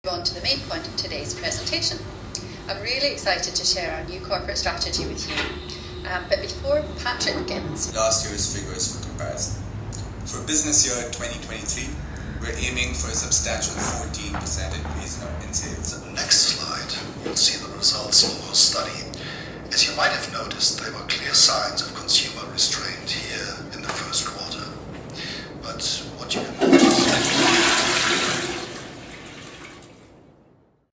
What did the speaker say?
On to the main point of today's presentation. I'm really excited to share our new corporate strategy with you. But before Patrick begins... Last year's figures for comparison. For business year 2023, we're aiming for a substantial 14% increase in sales. On the next slide, you'll see the results of our study. As you might have noticed, there were clear signs of consumer restraint.